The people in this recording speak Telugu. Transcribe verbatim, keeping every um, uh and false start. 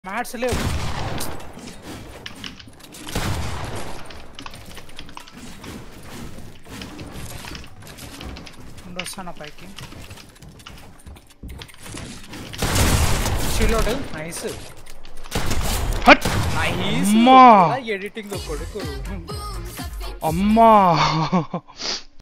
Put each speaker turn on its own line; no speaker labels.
మ్యాట్స్ లేవు. వస్తాను పైకి. చిలోడు నైస్ నైస్ ఎడిటింగ్ కొడుకు
అమ్మా